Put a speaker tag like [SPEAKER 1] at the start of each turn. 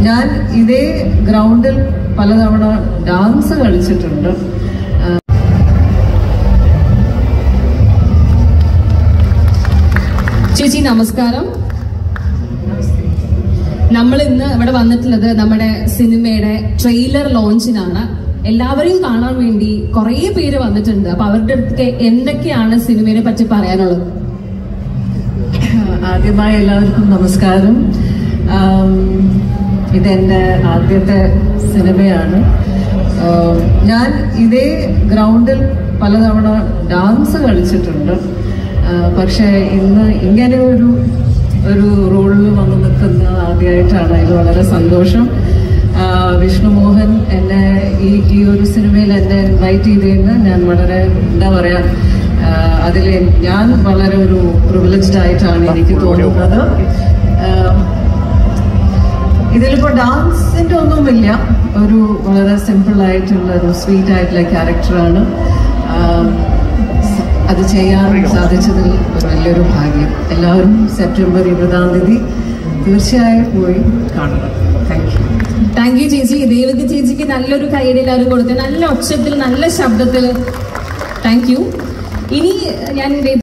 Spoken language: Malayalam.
[SPEAKER 1] ഞാൻ ഇതേ ഗ്രൗണ്ടിൽ പലതവണ ഡാൻസ് കളിച്ചിട്ടുണ്ട്.
[SPEAKER 2] ചേച്ചി നമസ്കാരം. നമ്മൾ ഇന്ന് ഇവിടെ വന്നിട്ടുള്ളത് നമ്മുടെ സിനിമയുടെ ട്രെയിലർ ലോഞ്ചിനാണ്. എല്ലാവരെയും കാണാൻ വേണ്ടി കുറെ പേര് വന്നിട്ടുണ്ട്. അപ്പൊ അവരുടെ അടുത്ത് എന്തൊക്കെയാണ് സിനിമയെ പറ്റി പറയാനുള്ളത്?
[SPEAKER 1] ആദ്യമായി എല്ലാവർക്കും നമസ്കാരം. ഇതെന്റെ ആദ്യത്തെ സിനിമയാണ്. ഞാൻ ഇതേ ഗ്രൗണ്ടിൽ പലതവണ ഡാൻസ് കളിച്ചിട്ടുണ്ട്. പക്ഷെ ഇന്ന് ഇങ്ങനെ ഒരു റോളിൽ വന്ന് നിൽക്കുന്നത് ആദ്യമായിട്ടാണ്. ഇത് വളരെ സന്തോഷം. വിഷ്ണു മോഹൻ എന്നെ ഈ ഒരു സിനിമയിൽ എന്നെ ഇൻവൈറ്റ് ചെയ്തതിന് ഞാൻ വളരെ എന്താ പറയാ, അതിൽ ഞാൻ വളരെ ഒരു പ്രിവിലേജ്ഡ് ആയിട്ടാണ് എനിക്ക് തോന്നുന്നത്. ഇതിലിപ്പോ ഡാൻസിന്റെ ഒന്നുമില്ല, ഒരു വളരെ സിമ്പിൾ ആയിട്ടുള്ള ഒരു സ്വീറ്റ് ആയിട്ടുള്ള ക്യാരക്ടറാണ്. അത് ചെയ്യാൻ സാധിച്ചതിൽ വലിയൊരു ഭാഗ്യം. എല്ലാവരും സെപ്റ്റംബർ 20 തീർച്ചയായും പോയി കാണണം.
[SPEAKER 2] താങ്ക് യു ചേച്ചി. ദേവകി ചേച്ചിക്ക് നല്ലൊരു കൈയ്യടി എല്ലാവരും കൊടുത്ത്, നല്ല ഒച്ചത്തിൽ നല്ല ശബ്ദത്തിൽ താങ്ക് യു. ഇനി ഞാൻ